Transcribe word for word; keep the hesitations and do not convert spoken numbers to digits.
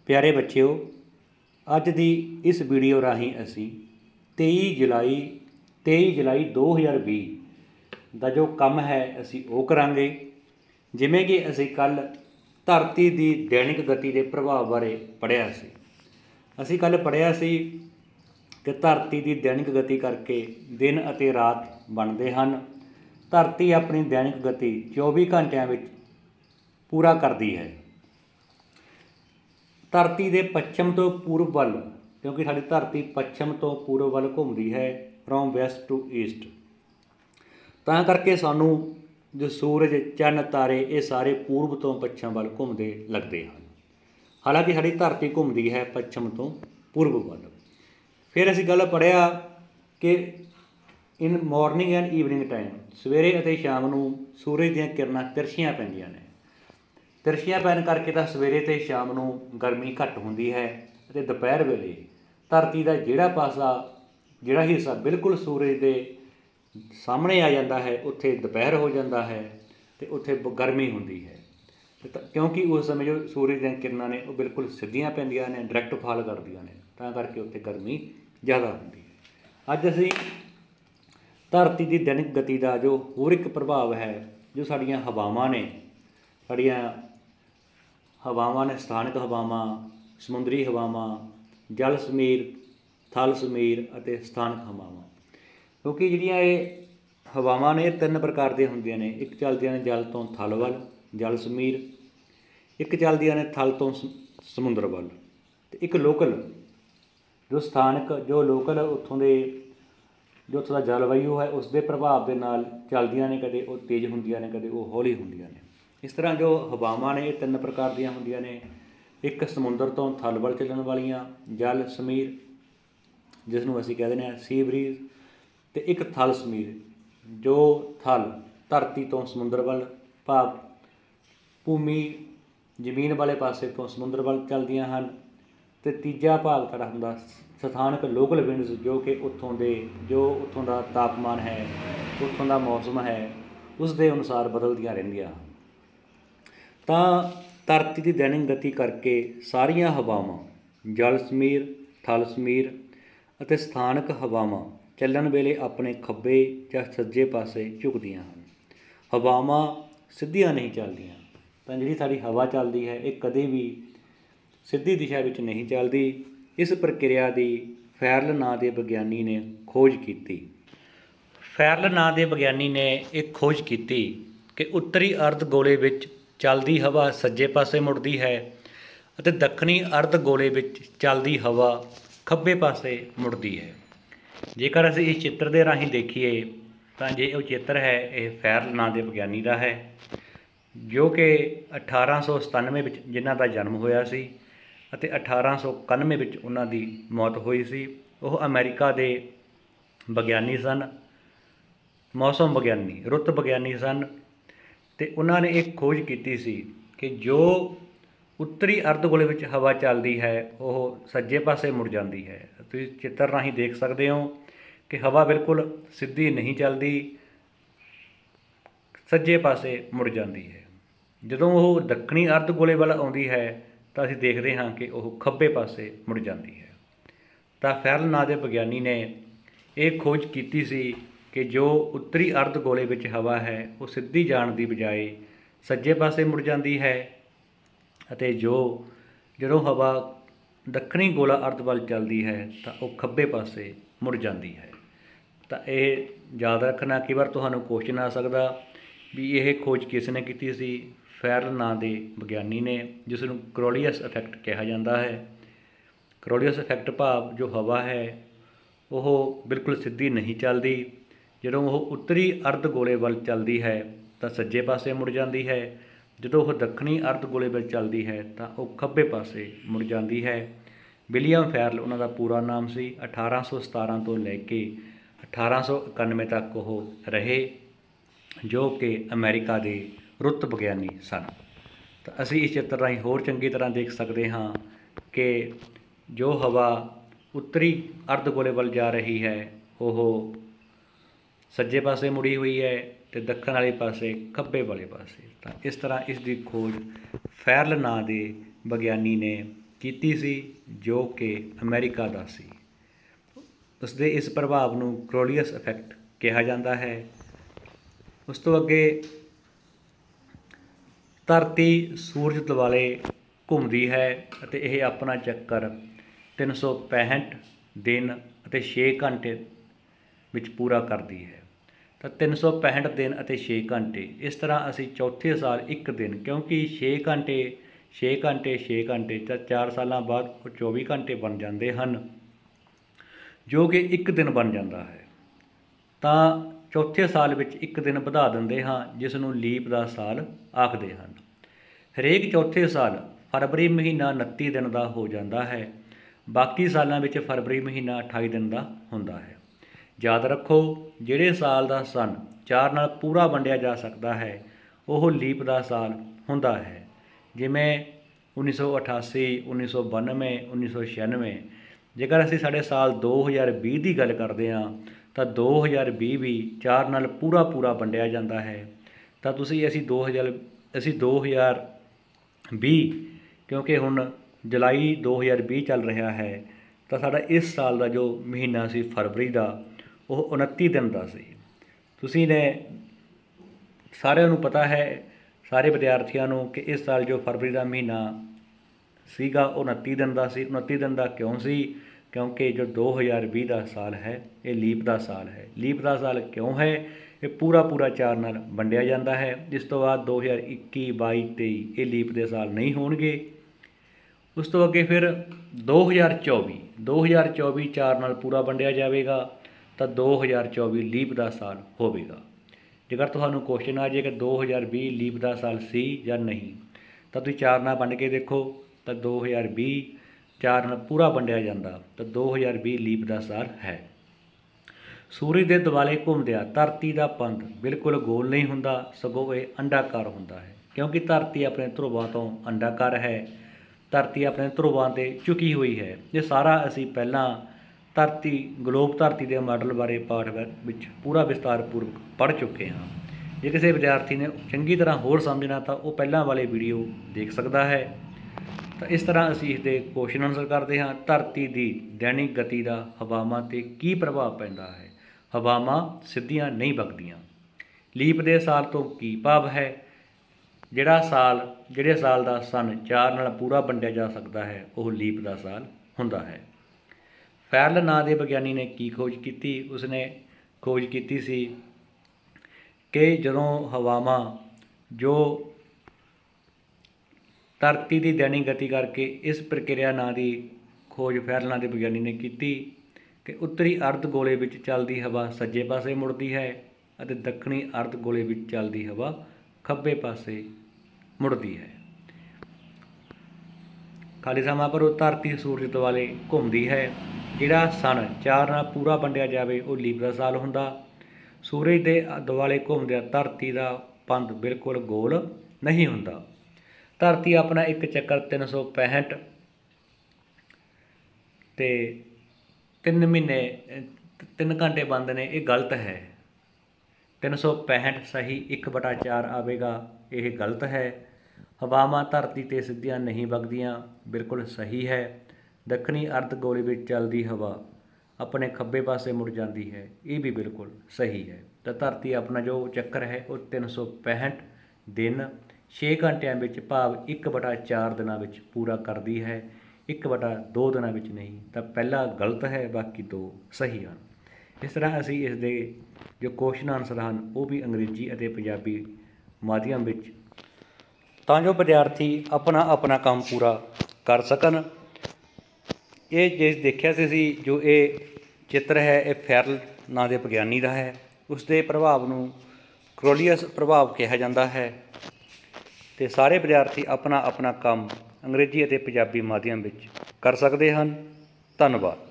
प्यारे बच्चों, अज की इस वीडियो राही असी तेई जुलाई तेई जुलाई दो हज़ार भी का जो काम है असी वो करांगे। जिमें कि असी कल धरती की दैनिक गति के प्रभाव बारे पढ़िया सी। असी कल पढ़िया सी कि धरती की दैनिक गति करके दिन अते रात बनते हैं। धरती अपनी दैनिक गति चौबी घंटिया में पूरा करती है। धरती के पश्चिम तो पूर्व वल, क्योंकि साड़ी धरती पश्चिम तो पूर्व वल घूमती है, फ्रॉम वैसट टू ईस्ट, तां करके सानू जो सूरज चंद तारे ये सारे पूर्व तो पश्चिम वल घूमते लगते हैं। हालांकि साड़ी धरती घूमती है पश्चिम तो पूर्व वल। फिर असी गल पढ़िया कि in morning and evening time, सवेरे और शाम को सूरज दी किरणा तिरछियां पैंदियां ने। तिरछियां पैन करके तो सवेरे तो शाम को गर्मी घट होंदी है, तो दोपहर वेले धरती का जिहड़ा पासा जिहड़ा हिस्सा बिल्कुल सूरज के सामने आ जाता है, उत्थे दोपहर हो जाता है, तो उत्थे गर्मी होंदी है, क्योंकि उस समय जो सूरज दी किरणा ने वो बिल्कुल सीधियां पैंदियां ने, डायरैक्ट फॉल करदियां ने, तां करके उत्थे गर्मी ज़्यादा होंदी है। अज असीं धरती की दैनिक गति का जो होर एक प्रभाव है, जो साड़ियाँ हवावां ने, साड़ियाँ हवावां ने, स्थानक हवावां, समुद्री हवावां, जल समीर, थल समीर और स्थानक हवावां, क्योंकि जिहड़ियां ये हवावां ने तीन प्रकार दी हुंदियां ने। एक चलदियां ने जल तो थल वल, जल समीर, एक चलदियां ने थल तो समुद्र वल, ते एक लोकल जो स्थानक जो लोकल उत्थों दे जो उत्थों दा जलवायु है उसके प्रभाव के नाल चलदियां ने, कदे वो तेज़ हुंदियां ने, कदे वो हौली हुंदियां ने। इस तरह जो हवावां ने ये तीन प्रकार दियां हुंदियां ने। एक समुंदर तो थल वल चलण वालियां जल समीर, जिसनूं असीं कह दिंदे हां सी ब्रीज, ते एक थल समीर जो थल धरती तो समुंदर वल, भाव भूमि जमीन वाले पासे तो समुंदर वल चलदियां हन। ते तीजा भाग साडा हुंदा स्थानक लोकल विंड्स, जो कि उत्थों दे जो उत्थों दा तापमान है, उत्थों दा मौसम है, उस दे अनुसार बदलदियां रहिंदियां। तां धरती की दैनिक गति करके सारियां हवावां जल समीर, थल समीर ਅਤੇ ਸਥਾਨਕ ਹਵਾਵਾਂ ਚੱਲਣ ਵੇਲੇ ਆਪਣੇ ਖੱਬੇ ਜਾਂ ਸੱਜੇ ਪਾਸੇ ਝੁਕਦੀਆਂ ਹਨ। ਹਵਾਵਾਂ ਸਿੱਧੀਆਂ ਨਹੀਂ ਚੱਲਦੀਆਂ। ਤਾਂ ਜਿਹੜੀ ਸਾਡੀ ਹਵਾ ਚੱਲਦੀ ਹੈ ਇਹ ਕਦੇ ਵੀ ਸਿੱਧੀ ਦਿਸ਼ਾ ਵਿੱਚ ਨਹੀਂ ਚੱਲਦੀ। ਇਸ ਪ੍ਰਕਿਰਿਆ ਦੀ ਫੈਰਲ ਨਾਂ ਦੇ ਵਿਗਿਆਨੀ ਨੇ ਖੋਜ ਕੀਤੀ। ਫੈਰਲ ਨਾਂ ਦੇ ਵਿਗਿਆਨੀ ਨੇ ਇਹ ਖੋਜ ਕੀਤੀ ਕਿ ਉੱਤਰੀ ਅਰਧ ਗੋਲੇ ਵਿੱਚ ਚੱਲਦੀ ਹਵਾ ਸੱਜੇ ਪਾਸੇ ਮੁੜਦੀ ਹੈ ਅਤੇ ਦੱਖਣੀ ਅਰਧ ਗੋਲੇ ਵਿੱਚ ਚੱਲਦੀ ਹਵਾ ਖੱਬੇ ਪਾਸੇ ਮੁੜਦੀ ਹੈ। ਜੇਕਰ ਅਸੀਂ ਇਸ ਚਿੱਤਰ ਦੇ ਰਾਹੀਂ ਦੇਖੀਏ ਤਾਂ ਜੇ ਉਹ ਚਿੱਤਰ ਹੈ ਇਹ ਫੈਰਲ ਨਾਂ ਦੇ ਵਿਗਿਆਨੀ ਦਾ ਹੈ, ਜੋ ਕਿ ਅਠਾਰਾਂ ਸੌ ਸਤਾਨਵੇਂ ਵਿੱਚ ਜਿਨ੍ਹਾਂ ਦਾ ਜਨਮ ਹੋਇਆ ਸੀ ਅਤੇ ਅਠਾਰਾਂ ਸੌ ਇਕਾਨਵੇਂ ਵਿੱਚ ਉਹਨਾਂ ਦੀ ਮੌਤ ਹੋਈ ਸੀ। ਉਹ ਅਮਰੀਕਾ ਦੇ ਵਿਗਿਆਨੀ ਸਨ, ਮੌਸਮ ਵਿਗਿਆਨੀ, ਰੁੱਤ ਵਿਗਿਆਨੀ ਸਨ, ਅਤੇ ਉਹਨਾਂ ਨੇ ਇਹ ਖੋਜ ਕੀਤੀ ਸੀ ਕਿ ਜੋ ਉੱਤਰੀ ਅਰਧ-ਗੋਲੇ ਵਿੱਚ ਹਵਾ ਚੱਲਦੀ ਹੈ ਉਹ ਸੱਜੇ ਪਾਸੇ ਮੁੜ ਜਾਂਦੀ ਹੈ। ਤੁਸੀਂ ਚਿੱਤਰ ਰਾਹੀਂ ਦੇਖ ਸਕਦੇ ਹੋ ਕਿ ਹਵਾ ਬਿਲਕੁਲ ਸਿੱਧੀ ਨਹੀਂ ਚੱਲਦੀ, ਸੱਜੇ ਪਾਸੇ ਮੁੜ ਜਾਂਦੀ ਹੈ। ਜਦੋਂ ਉਹ ਦੱਖਣੀ ਅਰਧ-ਗੋਲੇ ਵੱਲ ਆਉਂਦੀ ਹੈ ਤਾਂ ਅਸੀਂ ਦੇਖਦੇ ਹਾਂ ਕਿ ਉਹ ਖੱਬੇ ਪਾਸੇ ਮੁੜ ਜਾਂਦੀ ਹੈ। ਤਾਂ ਫੈਰਲ ਨਾਂ ਦੇ ਵਿਗਿਆਨੀ ਨੇ ਇਹ ਖੋਜ ਕੀਤੀ ਸੀ ਕਿ ਜੋ ਉੱਤਰੀ ਅਰਧ-ਗੋਲੇ ਵਿੱਚ ਹਵਾ ਹੈ ਉਹ ਸਿੱਧੀ ਜਾਣ ਦੀ ਬਜਾਏ ਸੱਜੇ ਪਾਸੇ ਮੁੜ ਜਾਂਦੀ ਹੈ, ਅਤੇ ਜੋ ਜਦੋਂ ਹਵਾ ਦੱਖਣੀ ਗੋਲਾ ਅਰਧ ਵੱਲ ਚੱਲਦੀ ਹੈ ਤਾਂ ਉਹ ਖੱਬੇ ਪਾਸੇ ਮੁੜ ਜਾਂਦੀ ਹੈ। ਤਾਂ ਇਹ ਯਾਦ ਰੱਖਣਾ, ਕਈ ਵਾਰ ਤੁਹਾਨੂੰ ਕੁਐਸਚਨ ਆ ਸਕਦਾ ਵੀ ਇਹ ਖੋਜ ਕਿਸ ਨੇ ਕੀਤੀ ਸੀ। ਫੈਰਲ ਨਾਂ ਦੇ ਵਿਗਿਆਨੀ ਨੇ, ਜਿਸ ਨੂੰ ਕਰੋਲੀਅਸ ਇਫੈਕਟ ਕਿਹਾ ਜਾਂਦਾ ਹੈ। ਕਰੋਲੀਅਸ ਇਫੈਕਟ ਭਾਵ ਜੋ ਹਵਾ ਹੈ ਉਹ ਬਿਲਕੁਲ ਸਿੱਧੀ ਨਹੀਂ ਚੱਲਦੀ, ਜਦੋਂ ਉਹ ਉੱਤਰੀ ਅਰਧ ਗੋਲੇ ਵੱਲ ਚੱਲਦੀ ਹੈ ਤਾਂ ਸੱਜੇ ਪਾਸੇ ਮੁੜ ਜਾਂਦੀ ਹੈ, ਜਦੋਂ ਉਹ ਦੱਖਣੀ ਅਰਧ ਗੋਲੇ ਵਿੱਚ ਚੱਲਦੀ ਹੈ ਤਾਂ ਉਹ ਖੱਬੇ ਪਾਸੇ ਮੁੜ ਜਾਂਦੀ ਹੈ। ਵਿਲੀਅਮ ਫੈਰਲ ਉਹਨਾਂ ਦਾ ਪੂਰਾ ਨਾਮ ਸੀ। ਅਠਾਰਾਂ ਸੌ ਸਤਾਰਾਂ ਤੋਂ ਲੈ ਕੇ ਅਠਾਰਾਂ ਸੌ ਇਕਾਨਵੇਂ ਤੱਕ ਉਹ ਰਹੇ, ਜੋ ਕਿ ਅਮਰੀਕਾ ਦੇ ਰੁੱਤ ਵਿਗਿਆਨੀ ਸਨ। ਤਾਂ ਅਸੀਂ ਇਸ ਚਿੱਤਰ ਰਾਹੀਂ ਹੋਰ ਚੰਗੀ ਤਰ੍ਹਾਂ ਦੇਖ ਸਕਦੇ ਹਾਂ ਕਿ ਜੋ ਹਵਾ ਉੱਤਰੀ ਅਰਧ ਗੋਲੇ ਵੱਲ ਜਾ ਰਹੀ ਹੈ ਉਹ ਸੱਜੇ ਪਾਸੇ ਮੁੜੀ ਹੋਈ ਹੈ ਅਤੇ ਦੱਖਣ ਵਾਲੇ ਪਾਸੇ ਖੱਬੇ ਵਾਲੇ ਪਾਸੇ। ਤਾਂ ਇਸ ਤਰ੍ਹਾਂ ਇਸ ਦੀ ਖੋਜ ਫੈਰਲ ਨਾਂ ਦੇ ਵਿਗਿਆਨੀ ਨੇ ਕੀਤੀ ਸੀ ਜੋ ਕਿ ਅਮਰੀਕਾ ਦਾ ਸੀ। ਉਸਦੇ ਇਸ ਪ੍ਰਭਾਵ ਨੂੰ ਕਰੋਲੀਅਸ ਇਫੈਕਟ ਕਿਹਾ ਜਾਂਦਾ ਹੈ। ਉਸ ਤੋਂ ਅੱਗੇ ਧਰਤੀ ਸੂਰਜ ਦੁਆਲੇ ਘੁੰਮਦੀ ਹੈ ਅਤੇ ਇਹ ਆਪਣਾ ਚੱਕਰ ਤਿੰਨ ਸੌ ਪੈਂਹਠ ਦਿਨ ਅਤੇ ਛੇ ਘੰਟੇ ਵਿੱਚ ਪੂਰਾ ਕਰਦੀ ਹੈ। ਤਾਂ ਤਿੰਨ ਸੌ ਪੈਂਹਠ ਦਿਨ ਅਤੇ ਛੇ ਘੰਟੇ, ਇਸ ਤਰ੍ਹਾਂ ਅਸੀਂ ਚੌਥੇ ਸਾਲ ਇੱਕ ਦਿਨ, ਕਿਉਂਕਿ ਛੇ ਘੰਟੇ ਛੇ ਘੰਟੇ ਛੇ ਘੰਟੇ ਤਾਂ ਚਾਰ ਸਾਲਾਂ ਬਾਅਦ ਉਹ ਚੌਵੀ ਘੰਟੇ ਬਣ ਜਾਂਦੇ ਹਨ, ਜੋ ਕਿ ਇੱਕ ਦਿਨ ਬਣ ਜਾਂਦਾ ਹੈ। ਤਾਂ ਚੌਥੇ ਸਾਲ ਵਿੱਚ ਇੱਕ ਦਿਨ ਵਧਾ ਦਿੰਦੇ ਹਾਂ, ਜਿਸ ਨੂੰ ਲੀਪ ਦਾ ਸਾਲ ਆਖਦੇ ਹਨ। ਹਰੇਕ ਚੌਥੇ ਸਾਲ ਫਰਵਰੀ ਮਹੀਨਾ ਉਨੱਤੀ ਦਿਨ ਦਾ ਹੋ ਜਾਂਦਾ ਹੈ। ਬਾਕੀ ਸਾਲਾਂ ਵਿੱਚ ਫਰਵਰੀ ਮਹੀਨਾ ਅਠਾਈ ਦਿਨ ਦਾ ਹੁੰਦਾ ਹੈ। ਯਾਦ ਰੱਖੋ, ਜਿਹੜੇ ਸਾਲ ਦਾ ਸਨ ਚਾਰ ਨਾਲ ਪੂਰਾ ਵੰਡਿਆ ਜਾ ਸਕਦਾ ਹੈ ਉਹ ਲੀਪ ਦਾ ਸਾਲ ਹੁੰਦਾ ਹੈ। ਜਿਵੇਂ ਉੱਨੀ ਸੌ ਅਠਾਸੀ, ਉੱਨੀ ਸੌ ਬਾਨਵੇਂ, ਉੱਨੀ ਸੌ ਛਿਆਨਵੇਂ। ਜੇਕਰ ਅਸੀਂ ਸਾਡੇ ਸਾਲ ਦੋ ਹਜ਼ਾਰ ਵੀਹ ਦੀ ਗੱਲ ਕਰਦੇ ਹਾਂ ਤਾਂ ਦੋ ਹਜ਼ਾਰ ਵੀਹ ਵੀ ਚਾਰ ਨਾਲ ਪੂਰਾ ਪੂਰਾ ਵੰਡਿਆ ਜਾਂਦਾ ਹੈ। ਤਾਂ ਤੁਸੀਂ ਅਸੀਂ ਦੋ ਹਜ਼ਾਰ ਅਸੀਂ ਦੋ ਹਜ਼ਾਰ ਵੀਹ, ਕਿਉਂਕਿ ਹੁਣ ਜੁਲਾਈ ਦੋ ਹਜ਼ਾਰ ਵੀਹ ਚੱਲ ਰਿਹਾ ਹੈ, ਤਾਂ ਸਾਡਾ ਇਸ ਸਾਲ ਦਾ ਜੋ ਮਹੀਨਾ ਸੀ ਫਰਵਰੀ ਦਾ, ਉਹ ਉਨੱਤੀ ਦਿਨ ਦਾ ਸੀ। ਤੁਸੀਂ ਨੇ ਸਾਰਿਆਂ ਨੂੰ ਪਤਾ ਹੈ, ਸਾਰੇ ਵਿਦਿਆਰਥੀਆਂ ਨੂੰ, ਕਿ ਇਸ ਸਾਲ ਜੋ ਫਰਵਰੀ ਦਾ ਮਹੀਨਾ ਸੀਗਾ ਉਹ ਉਨੱਤੀ ਦਿਨ ਦਾ ਸੀ। ਉਨੱਤੀ ਦਿਨ ਦਾ ਕਿਉਂ ਸੀ? ਕਿਉਂਕਿ ਜੋ ਦੋ ਹਜ਼ਾਰ ਵੀਹ ਦਾ ਸਾਲ ਹੈ ਇਹ ਲੀਪ ਦਾ ਸਾਲ ਹੈ। ਲੀਪ ਦਾ ਸਾਲ ਕਿਉਂ ਹੈ? ਇਹ ਪੂਰਾ ਪੂਰਾ ਚਾਰ ਨਾਲ ਵੰਡਿਆ ਜਾਂਦਾ ਹੈ। ਇਸ ਤੋਂ ਬਾਅਦ ਦੋ ਹਜ਼ਾਰ ਇੱਕੀ, ਬਾਈ, ਤੇਈ ਇਹ ਲੀਪ ਦੇ ਸਾਲ ਨਹੀਂ ਹੋਣਗੇ। ਉਸ ਤੋਂ ਅੱਗੇ ਫਿਰ ਦੋ ਹਜ਼ਾਰ ਚੌਵੀ ਦੋ ਹਜ਼ਾਰ ਚੌਵੀ ਚਾਰ ਨਾਲ ਪੂਰਾ ਵੰਡਿਆ ਜਾਵੇਗਾ, ਤਾਂ ਦੋ ਹਜ਼ਾਰ ਚੌਵੀ ਲੀਪ ਦਾ ਸਾਲ ਹੋਵੇਗਾ। ਜੇਕਰ ਤੁਹਾਨੂੰ ਕੁਐਸਚਨ ਆ ਜਾਏ ਕਿ ਦੋ ਹਜ਼ਾਰ ਵੀਹ ਲੀਪ ਦਾ ਸਾਲ ਸੀ ਜਾਂ ਨਹੀਂ, ਤਾਂ ਤੁਸੀਂ ਚਾਰ ਨਾਲ ਵੰਡ ਕੇ ਦੇਖੋ, ਤਾਂ ਦੋ ਹਜ਼ਾਰ ਵੀਹ ਚਾਰ ਨਾਲ ਪੂਰਾ ਵੰਡਿਆ ਜਾਂਦਾ, ਤਾਂ ਦੋ ਹਜ਼ਾਰ ਵੀਹ ਲੀਪ ਦਾ ਸਾਲ ਹੈ। ਸੂਰਜ ਦੇ ਦੁਆਲੇ ਘੁੰਮਦਿਆਂ ਧਰਤੀ ਦਾ ਪੰਧ ਬਿਲਕੁਲ ਗੋਲ ਨਹੀਂ ਹੁੰਦਾ, ਸਗੋਂ ਇਹ ਅੰਡਾਕਾਰ ਹੁੰਦਾ ਹੈ। ਕਿਉਂਕਿ ਧਰਤੀ ਆਪਣੇ ਧਰੁਵਾਂ ਤੋਂ ਅੰਡਾਕਾਰ ਹੈ, ਧਰਤੀ ਆਪਣੇ ਧਰੁਵਾਂ 'ਤੇ ਝੁਕੀ ਹੋਈ ਹੈ। ਇਹ ਸਾਰਾ ਅਸੀਂ ਪਹਿਲਾਂ ਧਰਤੀ ਗਲੋਬ ਧਰਤੀ ਦੇ ਮਾਡਲ ਬਾਰੇ ਪਾਠ ਵਿੱਚ ਪੂਰਾ ਵਿਸਤਾਰਪੂਰਵਕ ਪੜ੍ਹ ਚੁੱਕੇ ਹਾਂ। ਜੇ ਕਿਸੇ ਵਿਦਿਆਰਥੀ ਨੇ ਚੰਗੀ ਤਰ੍ਹਾਂ ਹੋਰ ਸਮਝਣਾ ਤਾਂ ਉਹ ਪਹਿਲਾਂ ਵਾਲੇ ਵੀਡੀਓ ਦੇਖ ਸਕਦਾ ਹੈ। ਤਾਂ ਇਸ ਤਰ੍ਹਾਂ ਅਸੀਂ ਇਸ ਦੇ ਕੁਐਸਚਨ ਆਨਸਰ ਕਰਦੇ ਹਾਂ। ਧਰਤੀ ਦੀ ਦੈਨਿਕ ਗਤੀ ਦਾ ਹਵਾਵਾਂ 'ਤੇ ਕੀ ਪ੍ਰਭਾਵ ਪੈਂਦਾ ਹੈ? ਹਵਾਵਾਂ ਸਿੱਧੀਆਂ ਨਹੀਂ ਵਗਦੀਆਂ। ਲੀਪ ਦੇ ਸਾਲ ਤੋਂ ਕੀ ਭਾਵ ਹੈ? ਜਿਹੜਾ ਸਾਲ ਜਿਹੜੇ ਸਾਲ ਦਾ ਸਨ ਚਾਰ ਨਾਲ ਪੂਰਾ ਵੰਡਿਆ ਜਾ ਸਕਦਾ ਹੈ ਉਹ ਲੀਪ ਦਾ ਸਾਲ ਹੁੰਦਾ ਹੈ। ਫੈਰਲ ਨਾਂ ਦੇ ਵਿਗਿਆਨੀ ਨੇ ਕੀ ਖੋਜ ਕੀਤੀ? ਉਸਨੇ ਖੋਜ ਕੀਤੀ ਸੀ ਕਿ ਜਦੋਂ ਹਵਾਵਾਂ ਜੋ ਧਰਤੀ ਦੀ ਦੈਨਿਕ ਗਤੀ ਕਰਕੇ, ਇਸ ਪ੍ਰਕਿਰਿਆ ਨਾਂ ਦੀ ਖੋਜ ਫੈਰਲ ਨਾਂ ਦੇ ਵਿਗਿਆਨੀ ਨੇ ਕੀਤੀ ਕਿ ਉੱਤਰੀ ਅਰਧ ਗੋਲੇ ਵਿੱਚ ਚੱਲਦੀ ਹਵਾ ਸੱਜੇ ਪਾਸੇ ਮੁੜਦੀ ਹੈ ਅਤੇ ਦੱਖਣੀ ਅਰਧ ਗੋਲੇ ਵਿੱਚ ਚੱਲਦੀ ਹਵਾ ਖੱਬੇ ਪਾਸੇ ਮੁੜਦੀ ਹੈ। ਖਾਲੀ ਸਮਾਂ ਭਰੋ। ਧਰਤੀ ਸੂਰਜ ਦੁਆਲੇ ਘੁੰਮਦੀ ਹੈ। ਜਿਹੜਾ ਸਨ ਚਾਰ ਨਾਲ ਪੂਰਾ ਵੰਡਿਆ ਜਾਵੇ ਉਹ ਲੀਪ ਦਾ ਸਾਲ ਹੁੰਦਾ। ਸੂਰਜ ਦੇ ਦੁਆਲੇ ਘੁੰਮਦਿਆਂ ਧਰਤੀ ਦਾ ਪੰਧ ਬਿਲਕੁਲ ਗੋਲ ਨਹੀਂ ਹੁੰਦਾ। ਧਰਤੀ ਆਪਣਾ ਇੱਕ ਚੱਕਰ ਤਿੰਨ ਸੌ ਪੈਂਹਠ ਅਤੇ ਤਿੰਨ ਮਹੀਨੇ ਤਿੰਨ ਘੰਟੇ ਬੰਦ ਨੇ, ਇਹ ਗਲਤ ਹੈ। ਤਿੰਨ ਸੌ ਪੈਂਹਠ ਸਹੀ, ਇੱਕ ਬਟਾ ਚਾਰ ਆਵੇਗਾ, ਇਹ ਗਲਤ ਹੈ। ਹਵਾਵਾਂ ਧਰਤੀ 'ਤੇ ਸਿੱਧੀਆਂ ਨਹੀਂ ਵਗਦੀਆਂ, ਬਿਲਕੁਲ ਸਹੀ ਹੈ। ਦੱਖਣੀ ਅਰਧ ਗੋਲੇ ਵਿੱਚ ਚੱਲਦੀ ਹਵਾ ਆਪਣੇ ਖੱਬੇ ਪਾਸੇ ਮੁੜ ਜਾਂਦੀ ਹੈ, ਇਹ ਵੀ ਬਿਲਕੁਲ ਸਹੀ ਹੈ। ਤਾਂ ਧਰਤੀ ਆਪਣਾ ਜੋ ਚੱਕਰ ਹੈ ਉਹ ਤਿੰਨ ਸੌ ਪੈਂਹਠ ਦਿਨ ਛੇ ਘੰਟਿਆਂ ਵਿੱਚ, ਭਾਵ ਇੱਕ ਬਟਾ ਚਾਰ ਦਿਨਾਂ ਵਿੱਚ ਪੂਰਾ ਕਰਦੀ ਹੈ, ਇੱਕ ਬਟਾ ਦੋ ਦਿਨਾਂ ਵਿੱਚ ਨਹੀਂ। ਤਾਂ ਪਹਿਲਾ ਗਲਤ ਹੈ, ਬਾਕੀ ਦੋ ਸਹੀ ਹਨ। ਇਸ ਤਰ੍ਹਾਂ ਅਸੀਂ ਇਸ ਦੇ ਜੋ ਕੁਐਸਚਨ ਆਨਸਰ ਹਨ ਉਹ ਵੀ ਅੰਗਰੇਜ਼ੀ ਅਤੇ ਪੰਜਾਬੀ ਮਾਧਿਅਮ ਵਿੱਚ, ਤਾਂ ਜੋ ਵਿਦਿਆਰਥੀ ਆਪਣਾ ਆਪਣਾ ਕੰਮ ਪੂਰਾ ਕਰ ਸਕਣ। ਇਹ ਜੇ ਦੇਖਿਆ ਸੀ ਅਸੀਂ ਜੋ ਇਹ ਚਿੱਤਰ ਹੈ ਇਹ ਫੈਰਲ ਨਾਂ ਦੇ ਵਿਗਿਆਨੀ ਦਾ ਹੈ। ਉਸ ਦੇ ਪ੍ਰਭਾਵ ਨੂੰ ਕਰੋਲੀਅਸ ਪ੍ਰਭਾਵ ਕਿਹਾ ਜਾਂਦਾ ਹੈ। ਅਤੇ ਸਾਰੇ ਵਿਦਿਆਰਥੀ ਆਪਣਾ ਆਪਣਾ ਕੰਮ ਅੰਗਰੇਜ਼ੀ ਅਤੇ ਪੰਜਾਬੀ ਮਾਧਿਅਮ ਵਿੱਚ ਕਰ ਸਕਦੇ ਹਨ। ਧੰਨਵਾਦ।